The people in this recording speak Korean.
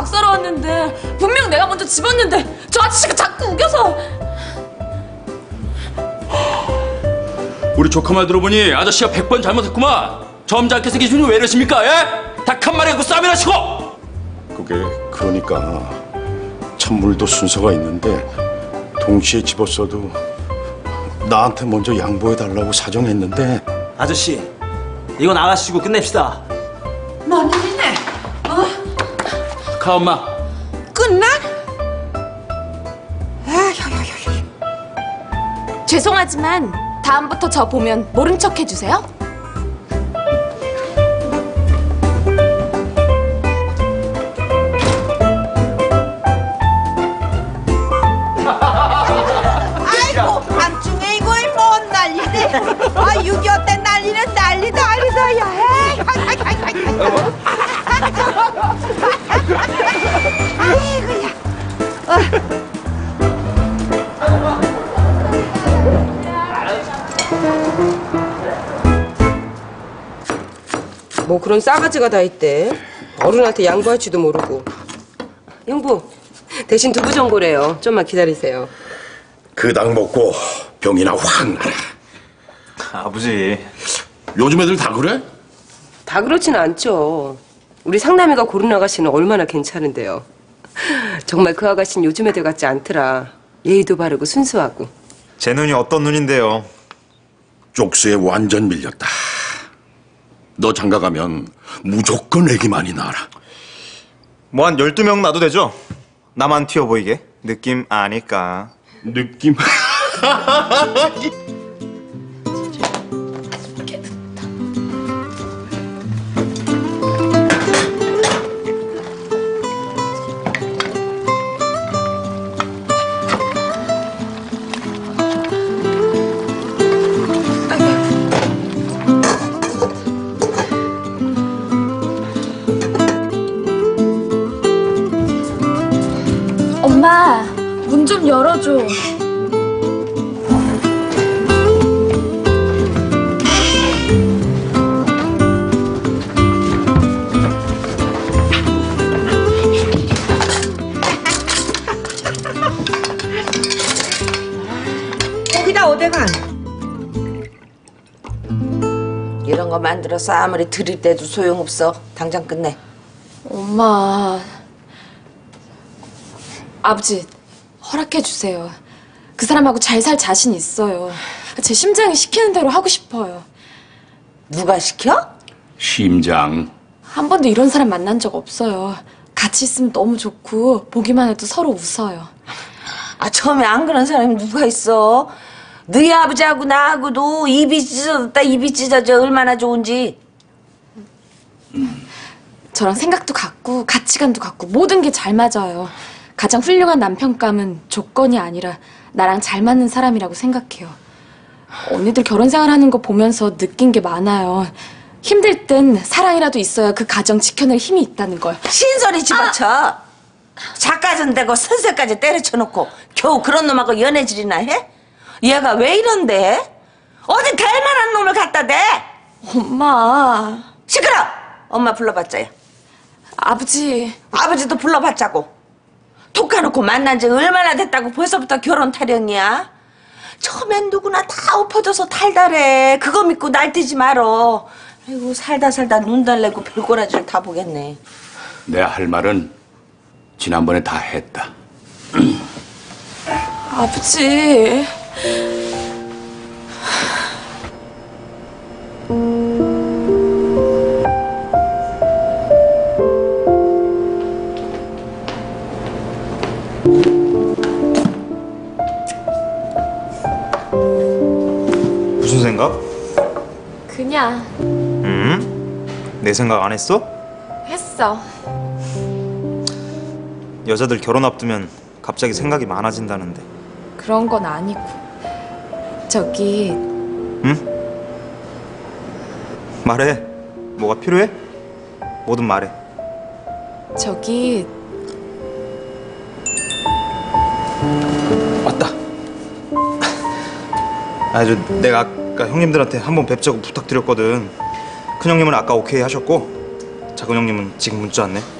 사러 왔는데 분명 내가 먼저 집었는데 저 아저씨가 자꾸 우겨서. 우리 조카 말 들어보니 아저씨가 100번 잘못했구만. 점잖게 기준이 왜 이러십니까? 예? 닭 한 마리 갖고 싸움이나 치고. 그게 그러니까 찬물도 순서가 있는데 동시에 집었어도 나한테 먼저 양보해달라고 사정했는데. 아저씨, 이건 아가씨고 끝냅시다. 뭔 일이네? 가 엄마. 끝나? 죄송하지만 다음부터 저 보면 모른 척 해주세요. 아이고 밤중에 이거 뭔 난리네. 아 6.25 때 난리는 난리다 야. 아이고야. 뭐 그런 싸가지가 다 있대. 어른한테 양보할지도 모르고. 형부, 대신 두부 전골해요. 좀만 기다리세요. 그 닭 먹고 병이나 확 나라. 아버지. 요즘 애들 다 그래? 다 그렇지는 않죠. 우리 상남이가 고른 아가씨는 얼마나 괜찮은데요. 정말 그 아가씨는 요즘 애들 같지 않더라. 예의도 바르고 순수하고. 제 눈이 어떤 눈인데요? 쪽수에 완전 밀렸다. 너 장가 가면 무조건 애기 많이 낳아라. 뭐 한 12명 놔도 되죠? 나만 튀어 보이게. 느낌 아니까. 느낌? 엄마, 문 좀 열어줘. 거기다 어디가? 이런 거 만들어서 아무리 드릴 때도 소용없어. 당장 끝내. 엄마, 아버지 허락해 주세요. 그 사람하고 잘 살 자신 있어요. 제 심장이 시키는 대로 하고 싶어요. 누가 시켜? 심장. 한 번도 이런 사람 만난 적 없어요. 같이 있으면 너무 좋고 보기만 해도 서로 웃어요. 아 처음에 안 그런 사람이 누가 있어? 너희 아버지하고 나하고도 입이 찢어졌다 입이 찢어져. 얼마나 좋은지. 저랑 생각도 같고 가치관도 같고 모든 게 잘 맞아요. 가장 훌륭한 남편감은 조건이 아니라 나랑 잘 맞는 사람이라고 생각해요. 언니들 결혼 생활하는 거 보면서 느낀 게 많아요. 힘들 땐 사랑이라도 있어야 그 가정 지켜낼 힘이 있다는 걸. 신소리 집어쳐. 작가전 되고 선생까지 때려쳐놓고 겨우 그런 놈하고 연애질이나 해? 얘가 왜 이런데? 어디 될 만한 놈을 갖다 대? 엄마. 시끄러! 엄마 불러봤자야. 아버지. 아버지도 불러봤자고. 톡 까놓고 만난 지 얼마나 됐다고 벌써부터 결혼 타령이야? 처음엔 누구나 다 엎어져서 달달해. 그거 믿고 날뛰지 말어. 아이고 살다 눈 달래고 별꼬라지를 다 보겠네. 내 할 말은 지난번에 다 했다. 아버지. 무슨 생각? 그냥 내 생각 안 했어? 했어. 여자들 결혼 앞두면 갑자기 생각이 많아진다는데. 그런 건 아니고. 저기 응? 말해. 뭐가 필요해? 뭐든 말해. 저기 왔다. 내가 아까 형님들한테 한번 뵙자고 부탁드렸거든. 큰 형님은 아까 오케이 하셨고 작은 형님은 지금 문자 왔네.